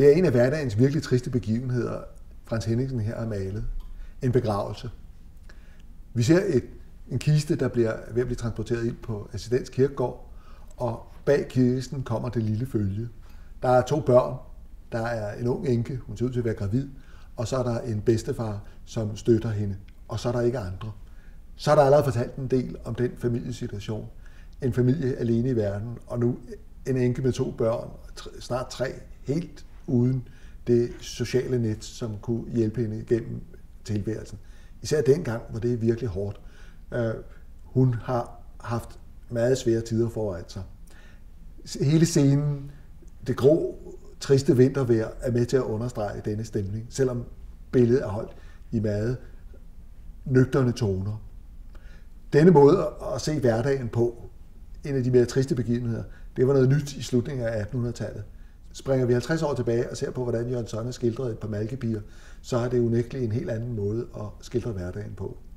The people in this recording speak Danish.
Det er en af hverdagens virkelig triste begivenheder, Frans Henningsen her har malet. En begravelse. Vi ser en kiste, der bliver ved at blive transporteret ind på Assistens Kirkegård, og bag kisten kommer det lille følge. Der er 2 børn. Der er en ung enke, hun ser ud til at være gravid, og så er der en bedstefar, som støtter hende, og så er der ikke andre. Så er der allerede fortalt en del om den familiesituation. En familie alene i verden, og nu en enke med 2 børn, snart 3, helt uden det sociale net, som kunne hjælpe hende igennem tilværelsen. Især dengang, hvor det er virkelig hårdt. Hun har haft meget svære tider foran sig. Hele scenen, det grå, triste vintervejr, er med til at understrege denne stemning, selvom billedet er holdt i meget nøgterne toner. Denne måde at se hverdagen på, en af de mere triste begivenheder, det var noget nyt i slutningen af 1800-tallet. Springer vi 50 år tilbage og ser på, hvordan Jørgen Sonne skildrede et par malkepiger, så er det unægteligt en helt anden måde at skildre hverdagen på.